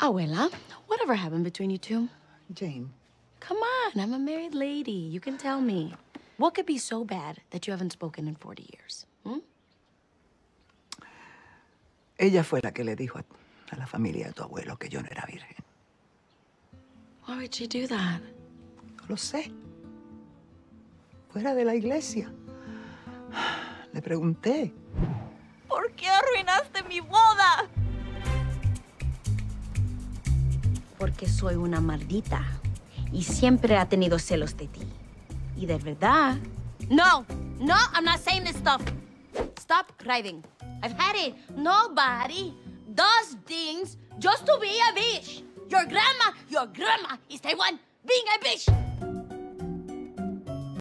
Abuela, whatever happened between you two? Jane. Come on, I'm a married lady. You can tell me. What could be so bad that you haven't spoken in 40 years? Hmm? Ella fue la que le dijo a la familia de tu abuelo que yo no era virgen. Why would she do that? No lo sé. Fuera de la iglesia. Le pregunté. ¿Por qué arruinaste mi boda? Porque soy una maldita y siempre ha tenido celos de ti. Y de verdad. No, I'm not saying this stuff. Stop crying. I've had it. Nobody does things just to be a bitch. Your grandma is the one being a bitch.